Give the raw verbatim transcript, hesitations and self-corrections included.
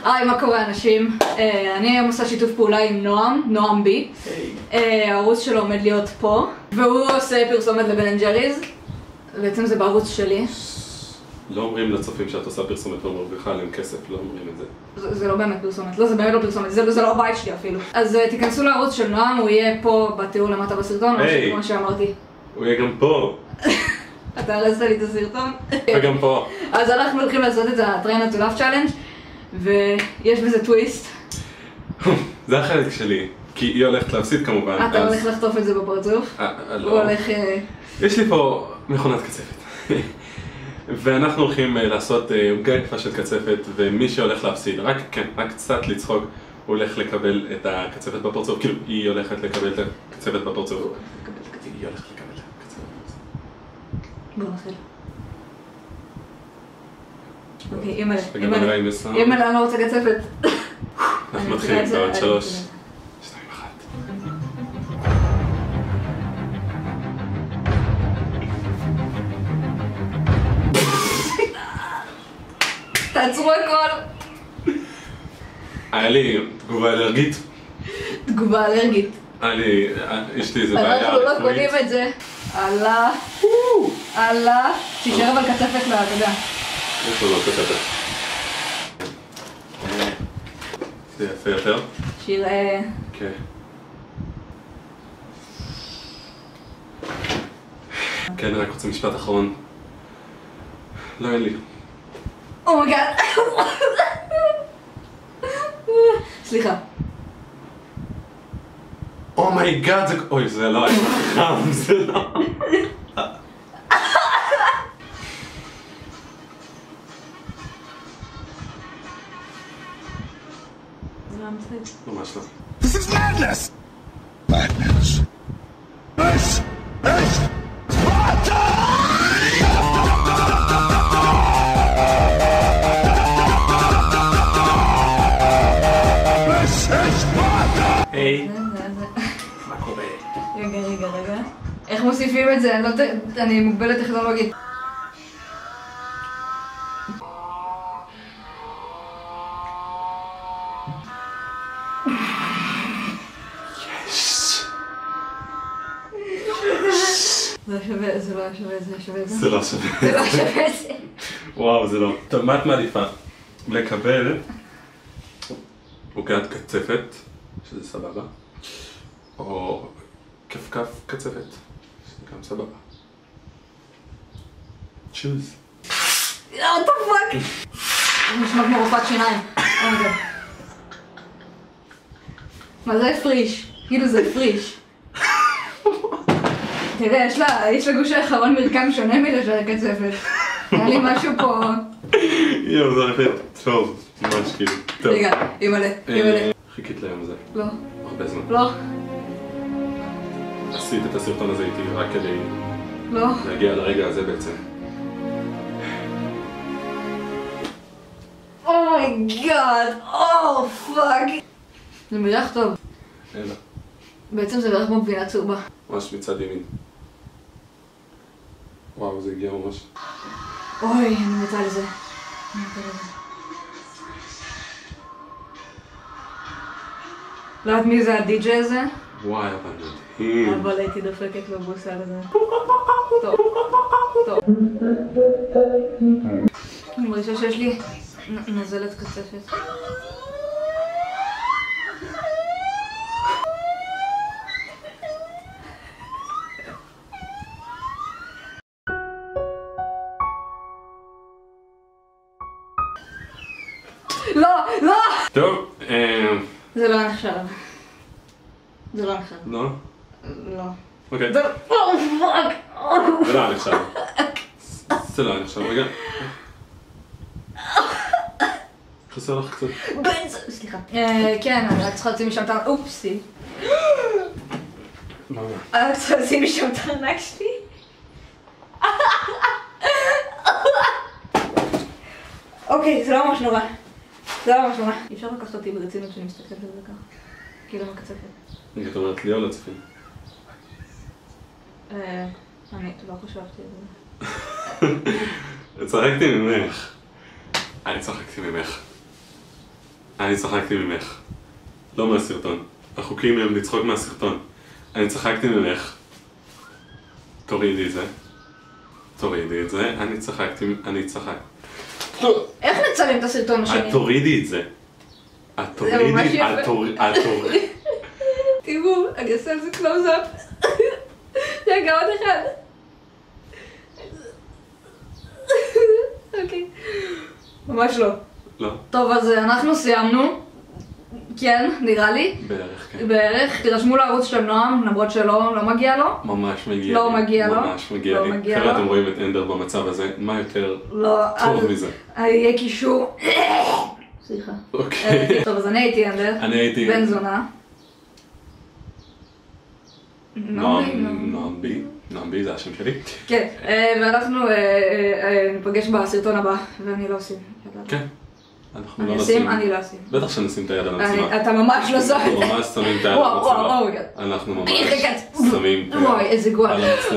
היי, מה קורה אנשים? אני היום עושה שיתוף פעולה עם נועם, NoamB. הערוץ שלו עומד להיות פה, והוא עושה פרסומת לבן אנד ג'ריז. בעצם זה בערוץ שלי. לא אומרים לצופים שאת עושה פרסומת לא מרוויחה עליהם כסף, לא אומרים את זה. זה לא באמת פרסומת, לא, זה באמת לא פרסומת, זה לא הבית שלי אפילו. אז תיכנסו לערוץ של נועם, הוא יהיה פה בתיאור למטה בסרטון, כמו שאמרתי. הוא יהיה גם פה. אתה הרסת לי את הסרטון? וגם פה. אז אנחנו הולכים לעשות את ה-Try Not to Laugh Challenge, ויש בזה טוויסט. זה החלק שלי, כי היא הולכת להפסיד כמובן. אתה הולך לחטוף את זה בפרצוף? לא. הוא הולך... יש לי פה מכונת קצפת. ואנחנו הולכים לעשות עוגה יפה של קצפת, ומי שהולך להפסיד, רק כן, רק קצת לצחוק, הוא הולך לקבל את הקצפת בפרצוף, כאילו היא הולכת לקבל את הקצפת בפרצוף. היא הולכת לקבל את הקצפת בפרצוף. בוא נתחיל. אוקיי, אימא'לה, אימא'לה, אימא'לה, אני לא רוצה קצפת. אנחנו מתחילים בעוד שלוש, שתיים, אחת. תעצרו הכל. היה לי תגובה אלרגית. תגובה אלרגית. היה לי, יש לי איזה בעיה רפואית. אנחנו לא קונים את זה. עלה. עלה. תישאר אבל קצפת לה, אתה יודע. יש לו לא קצפת. זה יפה יותר. שיראה. כן. כן, אני רק רוצה משפט אחרון. לא אין לי. אומייגאד. סליחה. אומייגאד זה... אוי, זה לא היה חם, זה לא... ממש לא. This is madness! Madness. This is Sparta! This is Sparta! היי. מה קורה? רגע, רגע, רגע. איך מוסיפים את זה? אני מוגבלת טכנולוגית. זה לא שווה, זה לא שווה, זה שווה זה. זה לא שווה. זה לא שווה זה. וואו, זה לא. טוב, מה את מעדיפה? לקבל עוגת קצפת, שזה סבבה, או כפכף קצפת, שזה גם סבבה. צ'וז. what the fuck? זה נשמע כמו רופאת שיניים. מה זה הפריש? כאילו זה הפריש. תראה, יש לה, יש לה גוש האחרון מרקם שונה מזה של הקצפת. היה לי משהו פה... יואו, זה הולכת טוב, ממש כאילו. רגע, אימא'לה, אימא'לה. חיכית ליום הזה. לא. הרבה זמן. לא. עשית את הסרטון הזה איתי רק כדי... לא. להגיע לרגע הזה בעצם. אומייגאד, או פאק. זה מריח טוב. אלא. בעצם זה מריח כמו גבינה צהובה. ממש מצד ימין. וואו, זה הגיע ממש. אוי, אני מתה לזה. אני מתה לזה. לא יודעת מי זה הדי-ג'יי הזה? וואי, אבל מדהים. אבל הייתי דופקת בבוסה לזה. טוב. טוב. אני מרגישה שיש לי נזלת קצפת. לא, לא! טוב, אה... זה לא נחשב. זה לא נחשב. לא? לא. אוקיי. זה... או פאק! זה לא נחשב. זה לא נחשב, רגע. חסר לך קצת. בן ז... סליחה. כן, אני רק צריכה להוציא משם את ה... אופסי. מה? אני רק צריכה להוציא משם את הארנק שלי. אוקיי, זה לא ממש נורא. זה לא ממש נורא. אי אפשר לקחת אותי ברצינות כשאני מסתכלת על זה ככה. כאילו מקצפת. רגע, את אומרת לי או לצפים? אני לא חשבתי על זה. צחקתי ממך. אני צחקתי ממך. אני צחקתי ממך. לא מהסרטון. החוקים הם לצחוק מהסרטון. אני צחקתי ממך. תורידי את זה. תורידי את זה. אני צחקתי, אני צחק. איך נצלם את הסרטון השני? את תורידי את זה. את תורידי, את תורידי. תראו, אני אעשה על זה קלוז-אפ. רגע, עוד אחד. אוקיי. ממש לא. לא. טוב, אז אנחנו סיימנו. כן, נראה לי. בערך, כן. בערך. תירשמו לערוץ של נועם, למרות שלא, לא מגיע לו. ממש מגיע לי. לא מגיע לו. ממש מגיע לא לי. מגיע אחרת לו. אתם רואים את אנדר במצב הזה. מה יותר לא, טוב מזה? יהיה קישור. סליחה. אוקיי. טוב, אז אני הייתי אנדר. אני הייתי... בן זונה. NoamB. NoamB זה השם שלי. כן, ואנחנו ניפגש בסרטון הבא, ואני לא אשים. כן. אנחנו לא אני נשים... אשים, אני לא אשים. בטח שנשים את היד על המצלמה. אתה ממש לא שם. אנחנו ממש שמים את היד על וואו, וואו, המצלמה. וואו. אנחנו ממש איך הגעת? שמים את וואי, איזה גועל. היד על המצלמה.